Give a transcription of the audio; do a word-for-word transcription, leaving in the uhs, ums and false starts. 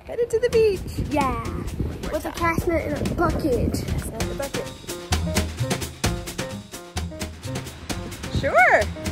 Headed to the beach. Yeah. With a cast net and a bucket. Cast net and a bucket. Sure.